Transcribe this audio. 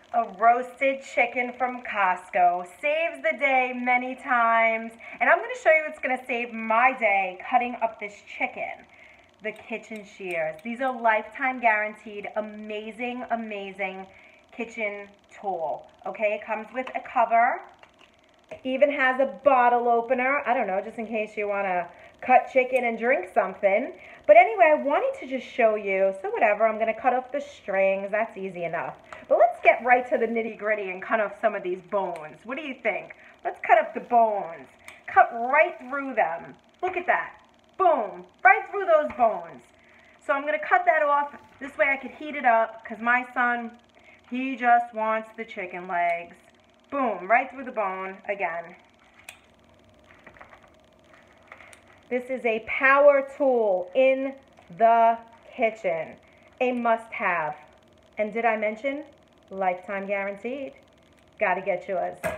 A roasted chicken from Costco. Saves the day many times. And I'm going to show you what's going to save my day cutting up this chicken. The kitchen shears. These are lifetime guaranteed. Amazing, amazing kitchen tool. Okay, it comes with a cover. It even has a bottle opener. I don't know, just in case you want to cut chicken and drink something. But anyway, I wanted to just show you. So whatever, I'm going to cut off the strings. That's easy enough. But let's get right to the nitty-gritty and cut off some of these bones. What do you think? Let's cut up the bones. Cut right through them. Look at that. Boom. Right through those bones. So I'm going to cut that off. This way I could heat it up because my son, he just wants the chicken legs. Boom. Right through the bone again. This is a power tool in the kitchen. A must-have. And did I mention lifetime guaranteed? Gotta get yours.